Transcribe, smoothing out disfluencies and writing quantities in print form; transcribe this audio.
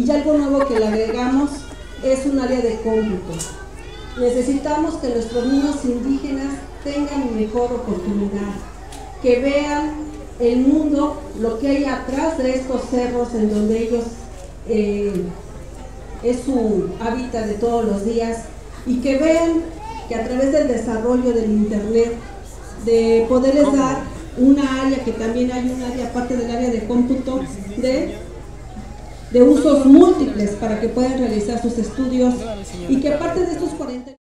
Y ya algo nuevo que le agregamos es un área de cómputo. Necesitamos que nuestros niños indígenas tengan mejor oportunidad, que vean el mundo, lo que hay atrás de estos cerros en donde ellos es su hábitat de todos los días, y que vean que a través del desarrollo del internet, de poderles dar una área, que también hay un área aparte del área de cómputo, de usos múltiples para que puedan realizar sus estudios, y que aparte de estos 40